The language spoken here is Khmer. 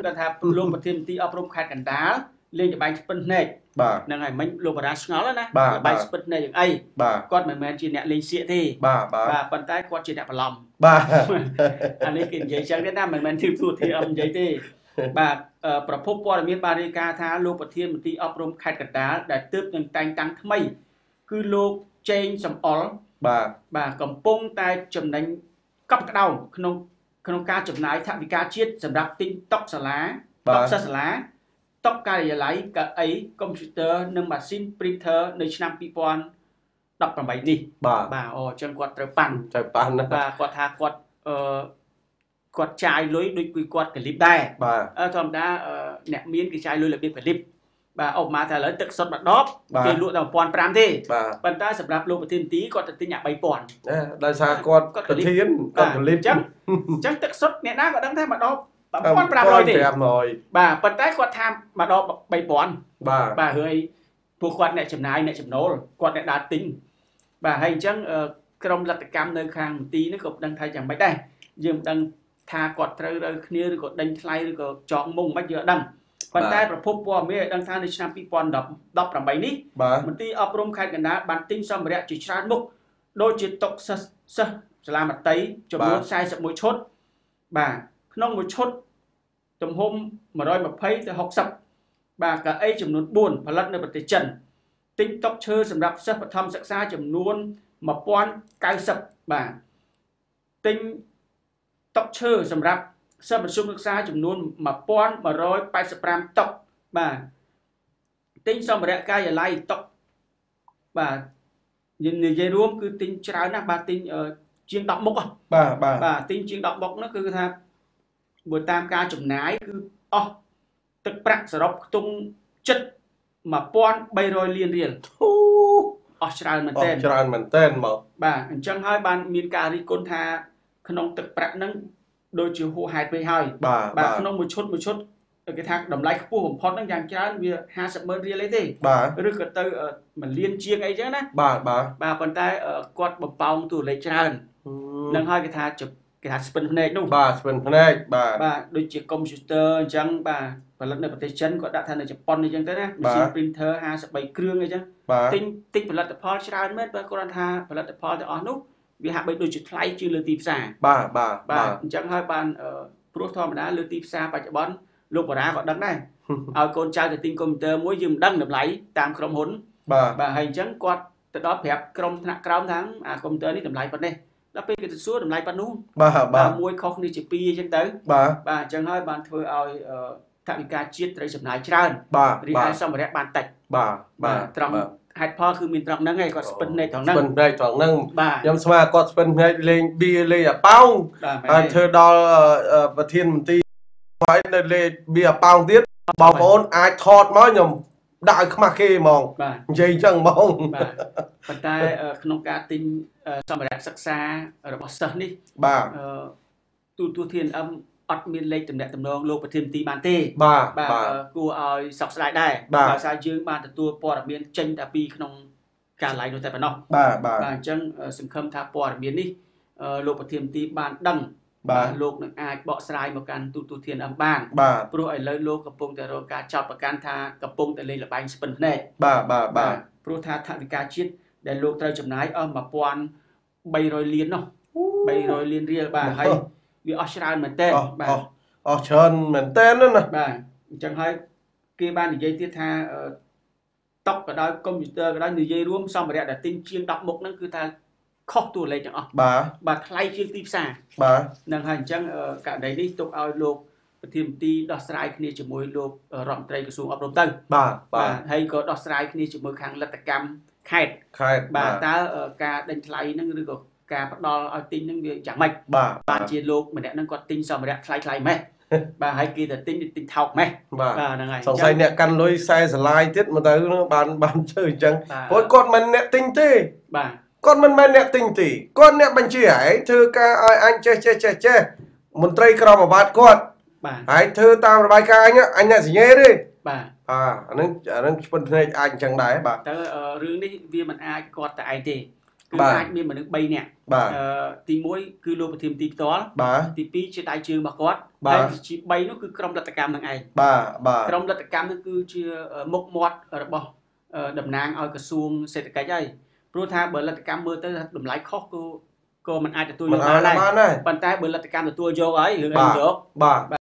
គាត់ថាលោកប្រធានមន្ត្រីអប់រំខេត្តកណ្ដាលលេងល្បែងស្ពិនភ្នែកហ្នឹងហើយមិញលោកបារាឆ្ងល់ណាល្បែងស្ពិនភ្នែកយ៉ាងអីគាត់មិនមែនជាអ្នកលេងសៀកទេបាទប៉ុន្តែគាត់ជាអ្នកបន្លំបាទអានេះគេនិយាយចឹងទេណាមិនមែនធៀបទូធាអមនិយាយទេបាទប្រភពព័ត៌មានបានរាយការណ៍ថាលោកប្រធានមន្ត្រីអប់រំខេត្តកណ្ដាលដែលទើបនឹងតែងតាំងថ្មីគឺលោកចេងសំអល់បាទកំពុងតែចំណេញកប់ក្តៅក្នុងការចំណាយថវិកាជាតិសម្រាប់ទិញតុសាលាតុសិស្សសាលាតុការិយាល័យកៅអីកុំព្យូទ័រនិងម៉ាស៊ីន printer នៅឆ្នាំ2018នេះបាទអូអញ្ចឹងគាត់ត្រូវប៉ាន់ណាបាទគាត់ថាគាត់ចាយលុយដូចគឺគាត់កលិបដែរធម្មតាអ្នកមានគេចាយលុយរបៀបកលិបបាទឧបមាថាឥឡូវទឹកសុទ្ធមួយដបគេលក់ដល់ 1,500 ទេប៉ុន្តែសម្រាប់លោកប្រធានទីគាត់ទៅទិញអា 3,000 ដោយសារគាត់ប្រធានគាត់កលិបអញ្ចឹងទឹកសុទ្ធអ្នកណាក៏ដឹងថាមួយដប 1,500 ទេបាទប៉ុន្តែគាត់ថាមួយដប 3,000 បាទហើយពួកគាត់អ្នកចំណាយអ្នកចំណូលគាត់អ្នកដើរទិញបាទហើយអញ្ចឹងក្រុមលទ្ធកម្មនៅខាងមន្ទីរនេះក៏ដឹងថាយ៉ាងម៉េចដែរយើងមិនដឹងថាគាត់ត្រូវរើគ្នាឬក៏ដេញថ្លៃឬក៏ចងមុងមិនយើងអត់ដឹងប៉ុន្តែប្រភពព័ត៌មានឲ្យដឹងថានៅឆ្នាំ2018នេះមន្ទីរអប់រំខេត្តកណ្ដាលបានទិញសម្ភារៈជាច្រើនមុខដូចជាតុសិស្សសាលាមត្តេយ្យចំនួន41ឈុតបាទក្នុងមួយឈុតទំហំ120ទៅ60បាទកៅអីចំនួន4ផលិតនៅប្រទេសចិនទិញតុឈើសម្រាប់សិស្សបឋមសិក្សាចំនួន1090បាទទិញតុឈើសម្រាប់សិស្សមធ្យមសិក្សាចំនួន1185តុបាទទិញសម្ភារៈការិយាល័យតុបាទនិយាយរួមគឺទិញច្រើនណាស់បាទទិញជាង10មុខបាទទិញជាង10មុខនោះគឺថាបើតាមការចំណាយគឺអស់ទឹកប្រាក់សរុបខ្ទង់ជិត 1,300 លានរៀលអស់ច្រើនមែនទែនមកបាទអញ្ចឹងហើយបានមានការរិះគន់ថាក្នុងទឹកប្រាក់ហ្នឹងដូចជាហួសហេតុពេកហើយបាទក្នុងមួយឈុតគេថាតម្លៃខ្ពស់បំផុតហ្នឹងយ៉ាងច្រើនវា 50,000 រៀលអីទេឬក៏ទៅ1លានជាងអីចឹងណាបាទប៉ុន្តែគាត់បំផោងតួលេខច្រើននឹងហើយគេថាស្ពិនភ្នែកនោះបាទស្ពិនភ្នែកបាទដូចជាកុំព្យូទ័រអញ្ចឹងបាទផលិតនៅប្រទេសចិនគាត់ដាក់ថានៅជប៉ុនអញ្ចឹងទៅណាម៉ាស៊ីន printer 53គ្រឿងអីចឹងទិញផលិតផលច្រើនមែនបើគាត់ថាផលិតផលទាំងអស់នោះវាហាក់បីដូចជាថ្លៃជាងលើទីផ្សារបាទអញ្ចឹងហើយបានព្រោះធម្មតាលើទីផ្សារបច្ចុប្បន្នលោកបារាក៏ដឹងដែរឲ្យកូនចៅទៅទិញកុំព្យូទ័រមួយយើងមិនដឹងតម្លៃតាមក្រុមហ៊ុនបាទហើយអញ្ចឹងគាត់ទៅដល់ប្រាប់ក្រុមថ្នាក់ក្រោមថាអាកុំព្យូទ័រនេះតម្លៃប៉ុណ្ណេះដល់ពេលគេទៅសួរតម្លៃប៉ុណ្ណោះបាទមួយខុសគ្នាជា2អញ្ចឹងទៅបាទអញ្ចឹងហើយបានធ្វើឲ្យថវិកាជាតិត្រូវចំណាយច្រើនរីឯសម្ភារៈបានតិចបាទត្រង់ហេតុផលគឺមានត្រង់ហ្នឹងឯងគាត់ស្ពិនភ្នែកត្រង់ហ្នឹងខ្ញុំស្មានគាត់ស្ពិនភ្នែកលេងបៀលេងអាប៉ោងហើយធ្វើដល់ប្រធានមន្ត្រីហើយនៅលេងបៀអាប៉ោងទៀតបងប្អូនអាចថតមកខ្ញុំដាក់ឲ្យខ្មាស់គេហ្មងនិយាយអញ្ចឹងហ្មងបាទប៉ុន្តែក្នុងការទិញសម្ភារៈសិក្សារបស់សិស្សនេះបាទទូធានអឹមអត់មានលេខតំណែងតំណងលោកប្រធានមន្ត្រីបានទេបាទគួរឲ្យសោកស្ដាយដែរដោយសារយើងបានទទួលព័ត៌មានចេញតែពីក្នុងការឡាយនោះតែប៉ុណ្ណោះបាទអញ្ចឹងសង្ឃឹមថាព័ត៌មាននេះលោកប្រធានមន្ត្រីបានដឹងបាទលោកនឹងអាចបកស្រាយមកកាន់ទូធានអឹមបានព្រោះឥឡូវលោកកំពុងតែរងការចោទប្រកាន់ថាកំពុងតែលេងល្បែងស្ពិនភ្នែកបាទព្រោះថាថវិកាជាតិដែលលោកត្រូវចំណាយអស់ 1,300 លាននោះ300 លានរៀលបាទហើយវាអស់ច្រើនមែនតើបាទអស់ច្រើនមែនតើណាបាទអញ្ចឹងហើយគេបាននិយាយទៀតថាតុកក៏ដោយកុំព្យូទ័រក៏ដោយនិយាយរួមសម្ភារៈដែលទិញជាង10មុខហ្នឹងគឺថាខុសតួលេខទាំងអស់បាទថ្លៃជាងទីផ្សារបាទនឹងហើយអញ្ចឹងករណីនេះទុកឲ្យលោកប្រធានមន្ត្រីដោះស្រាយគ្នាជាមួយលោករដ្ឋមន្ត្រីក្រសួងអប់រំទៅបាទហើយក៏ដោះស្រាយគ្នាជាមួយខាងលទ្ធកម្មខេត្តបាទតើការដេញថ្លៃហ្នឹងឬក៏ការផ្ដល់ឲ្យទិញហ្នឹងវាយ៉ាងម៉េចបាទជាលោកម្នាក់ហ្នឹងគាត់ទិញសម្ភារៈថ្លៃម៉េះបាទហើយគេទៅទិញថោកម៉េះបាទហ្នឹងហើយសង្ស័យអ្នកកាន់លុយខ្សែស្រឡាយទៀតមកទៅបានជើអញ្ចឹងព្រោះគាត់មិនអ្នកទិញទេបាទគាត់មិនមែនអ្នកទិញទេគាត់អ្នកបញ្ជាឯងធ្វើការឲ្យអញចេះមន្ត្រីក្រមអាវ៉ាត់គាត់បាទហើយធ្វើតាមរបាយការណ៍អញអ្នកសញ្ញេទេបាទអានឹងស្ពិនភ្នែកអាចអញ្ចឹងដែរបាទតើរឿងនេះវាមិនអាចគាត់តែឯងទេគឺអាចមានមនុស្ស3នាក់ទី1គឺលោកប្រធានទីផ្ទាល់ទី2ជាដៃជើងរបស់គាត់ហើយទី3នោះគឺក្រុមលទ្ធកម្មនឹងឯងក្រុមលទ្ធកម្មនោះគឺជាមុខមាត់របស់តំណាងឲ្យក្រសួងសេដ្ឋកិច្ចហើយព្រោះថាបើលទ្ធកម្មមើលទៅតម្លៃខុសក៏មិនអាចទទួលយកបានដែរប៉ុន្តែបើលទ្ធកម្មទទួលយកហើយរឿងអីយក